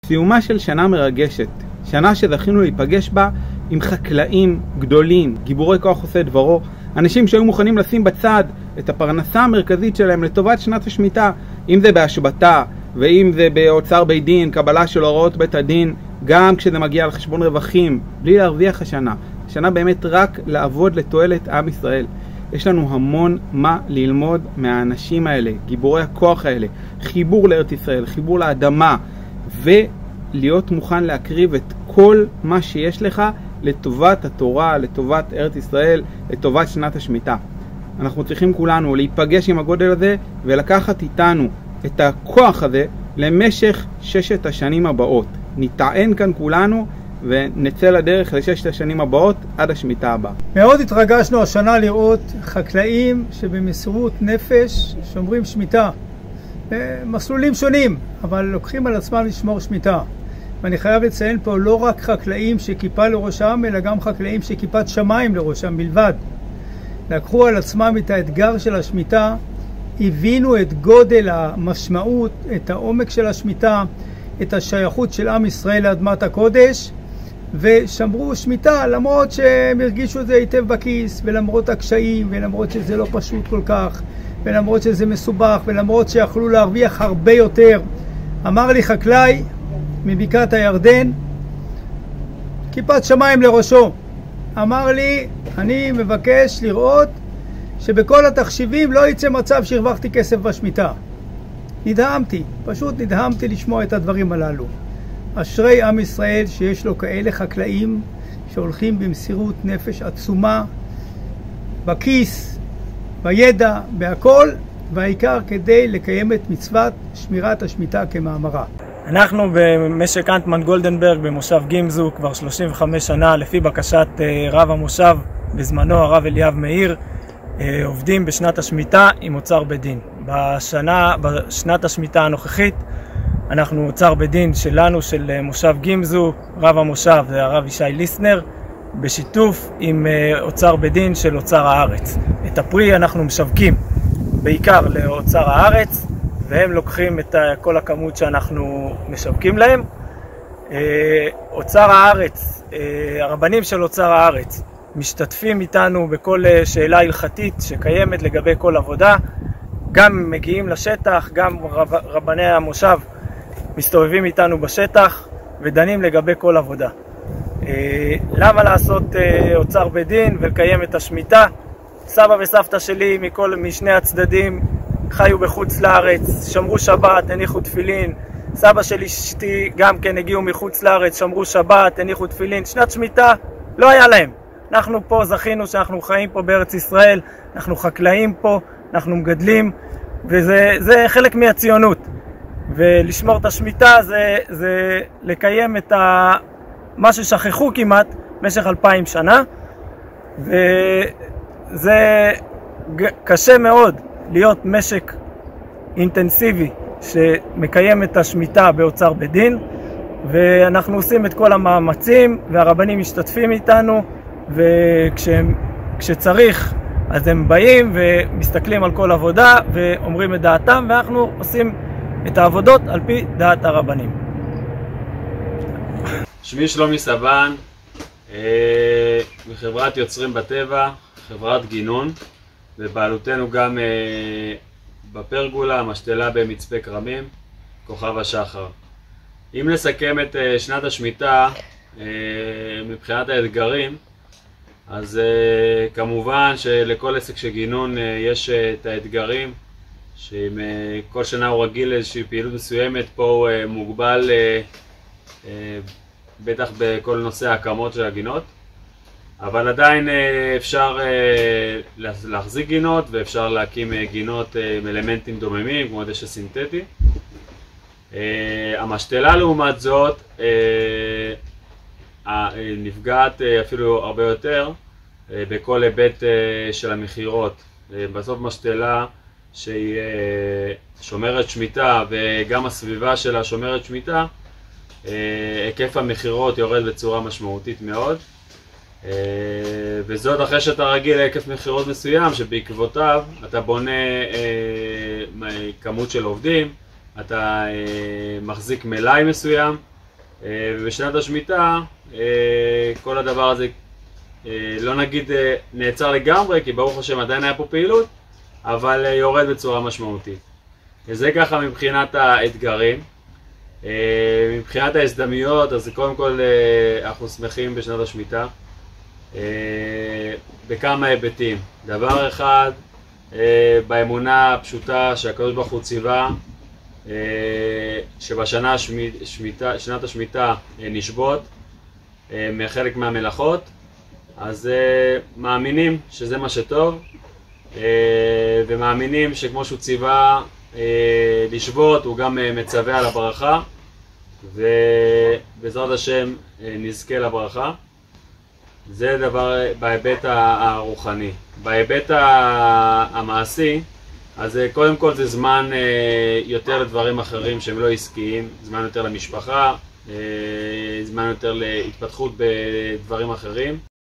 סיומה של שנה מרגשת, שנה שזכינו להיפגש בה עם חקלאים גדולים, גיבורי כוח עושה דברו, אנשים שהיו מוכנים לשים בצד את הפרנסה המרכזית שלהם לטובת שנת השמיטה, אם זה בהשבתה ואם זה באוצר בית דין, קבלה של הוראות בית הדין, גם כשזה מגיע על חשבון רווחים, בלי להרוויח השנה. השנה באמת רק לעבוד לתועלת עם ישראל. יש לנו המון מה ללמוד מהאנשים האלה, גיבורי הכוח האלה, חיבור לארץ ישראל, חיבור לאדמה, ולהיות מוכן להקריב את כל מה שיש לך לטובת התורה, לטובת ארץ ישראל, לטובת שנת השמיטה. אנחנו צריכים כולנו להיפגש עם הגודל הזה ולקחת איתנו את הכוח הזה למשך 6 השנים הבאות. נטען כאן כולנו ונצא לדרך ל6 השנים הבאות עד השמיטה הבאה. מאוד התרגשנו השנה לראות חקלאים שבמסירות נפש שומרים שמיטה. מסלולים שונים, אבל לוקחים על עצמם לשמור שמיטה. ואני חייב לציין פה לא רק חקלאים שכיפה לראשם, אלא גם חקלאים שכיפת שמיים לראשם בלבד. לקחו על עצמם את האתגר של השמיטה, הבינו את גודל המשמעות, את העומק של השמיטה, את השייכות של עם ישראל לאדמת הקודש, ושמרו שמיטה למרות שהם הרגישו את זה היטב בכיס, ולמרות הקשיים, ולמרות שזה לא פשוט כל כך, ולמרות שזה מסובך, ולמרות שיכלו להרוויח הרבה יותר. אמר לי חקלאי מבקעת הירדן, כיפת שמיים לראשו, אמר לי, אני מבקש לראות שבכל התחשיבים לא יצא מצב שהרווחתי כסף בשמיטה. נדהמתי, פשוט נדהמתי לשמוע את הדברים הללו. אשרי עם ישראל שיש לו כאלה חקלאים שהולכים במסירות נפש עצומה, בכיס, בידע, בהכל, והעיקר כדי לקיים את מצוות שמירת השמיטה כמאמרה. אנחנו במשק אנטמן גולדנברג במושב גימזו כבר 35 שנה לפי בקשת רב המושב בזמנו הרב אליאב מאיר, עובדים בשנת השמיטה עם אוצר בית דין. בשנת השמיטה הנוכחית אנחנו אוצר בית דין שלנו, של מושב גימזו, רב המושב זה הרב ישי ליסנר, בשיתוף עם אוצר בית דין של אוצר הארץ. את הפרי אנחנו משווקים בעיקר לאוצר הארץ, והם לוקחים את כל הכמות שאנחנו משווקים להם. אוצר הארץ, הרבנים של אוצר הארץ משתתפים איתנו בכל שאלה הלכתית שקיימת לגבי כל עבודה, גם מגיעים לשטח, גם רבני המושב מסתובבים איתנו בשטח ודנים לגבי כל עבודה. למה לעשות אוצר בית דין ולקיים את השמיטה? סבא וסבתא שלי משני הצדדים חיו בחוץ לארץ, שמרו שבת, הניחו תפילין. סבא שלי אשתי גם כן הגיעו מחוץ לארץ, שמרו שבת, הניחו תפילין. שנת שמיטה לא היה להם. אנחנו פה זכינו שאנחנו חיים פה בארץ ישראל, אנחנו חקלאים פה, אנחנו מגדלים, וזה חלק מהציונות. ולשמור את השמיטה זה לקיים את מה ששכחו כמעט במשך 2000 שנה, וזה קשה מאוד להיות משק אינטנסיבי שמקיים את השמיטה באוצר בית דין, ואנחנו עושים את כל המאמצים והרבנים משתתפים איתנו, וכשצריך אז הם באים ומסתכלים על כל עבודה ואומרים את דעתם, ואנחנו עושים את העבודות על פי דעת הרבנים. שמי שלומי סבן, מחברת יוצרים בטבע, חברת גינון, ובעלותנו גם בפרגולה, משתלה במצפה כרמים, כוכב השחר. אם נסכם את שנת השמיטה מבחינת האתגרים, אז כמובן שלכל עסק של גינון יש את האתגרים, שאם כל שנה הוא רגיל לאיזושהי פעילות מסוימת, פה הוא מוגבל בטח בכל נושא ההקמות של הגינות, אבל עדיין אפשר להחזיק גינות ואפשר להקים גינות עם אלמנטים דוממים כמו דשא סינתטי. המשתלה לעומת זאת נפגעת אפילו הרבה יותר בכל היבט של המחירות. בסוף משתלה שהיא שומרת שמיטה וגם הסביבה שלה שומרת שמיטה, היקף המחירות יורד בצורה משמעותית מאוד, וזאת אחרי שאתה רגיל להיקף מחירות מסוים שבעקבותיו אתה בונה כמות של עובדים, אתה מחזיק מלאי מסוים, ובשנת השמיטה כל הדבר הזה לא נגיד נעצר לגמרי, כי ברוך השם עדיין היה פה פעילות, אבל יורד בצורה משמעותית. וזה ככה מבחינת האתגרים. מבחינת ההזדמנויות, אז קודם כל אנחנו שמחים בשנת השמיטה בכמה היבטים. דבר אחד, באמונה הפשוטה שהקדוש ברוך הוא ציווה שבשנה שנת השמיטה נשבות מחלק מהמלאכות, אז מאמינים שזה מה שטוב, ומאמינים שכמו שהוא ציווה לשבות הוא גם מצווה על הברכה, ובעזרת השם נזכה לברכה. זה דבר בהיבט הרוחני. בהיבט המעשי, אז קודם כל זה זמן יותר לדברים אחרים שהם לא עסקיים, זמן יותר למשפחה, זמן יותר להתפתחות בדברים אחרים.